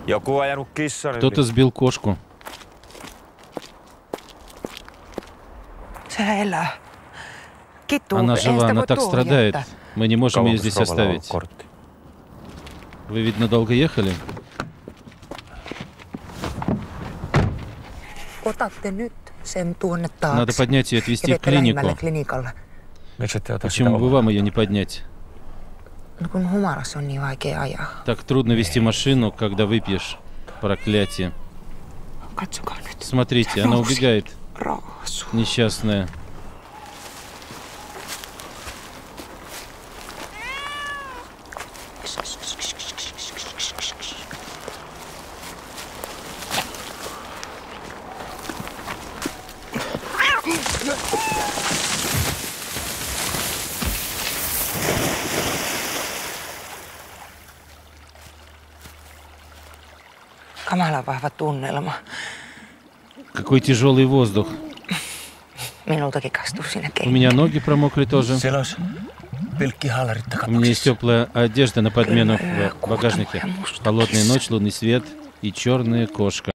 Кто-то сбил кошку. Она жива, она так страдает. Мы не можем ее здесь оставить. Вы, видно, долго ехали? Надо поднять ее и отвезти в клинику. Почему бы вам ее не поднять? Так трудно вести машину, когда выпьешь. Проклятие. Смотрите, она убегает. Несчастная. Какой тяжелый воздух. У меня ноги промокли тоже. У меня есть теплая одежда на подмену в багажнике. Холодная ночь, лунный свет и черная кошка.